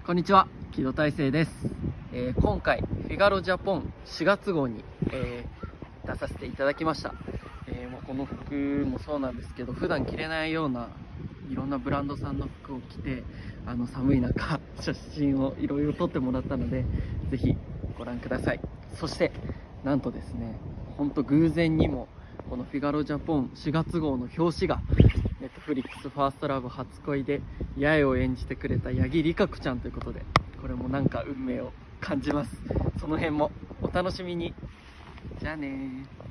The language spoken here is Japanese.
こんにちは、木戸大成です。今回フィガロジャポン4月号に、出させていただきました。この服もそうなんですけど、普段着れないようないろんなブランドさんの服を着て、寒い中写真をいろいろ撮ってもらったので、ぜひご覧ください。そしてなんとですね、ほんと偶然にもこのフィガロジャポン4月号の表紙がNetflix ファーストラブ初恋で八重を演じてくれた八木莉可子ちゃんということで、これもなんか運命を感じます。その辺もお楽しみに。じゃあねー。